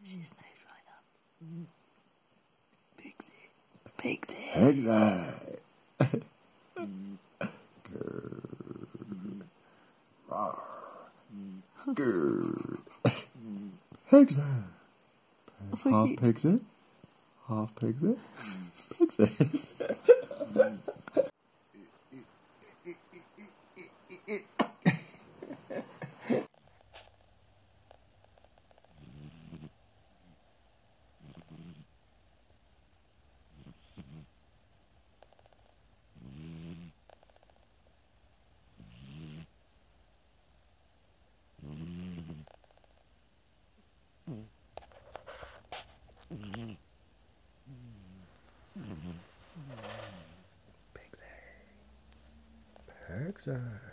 She's nice right up. Pixie. Pixie. Pixie. Good. Roar. Good. Pixie. Half Pixie. Half Pixie. Pixie. Pixie.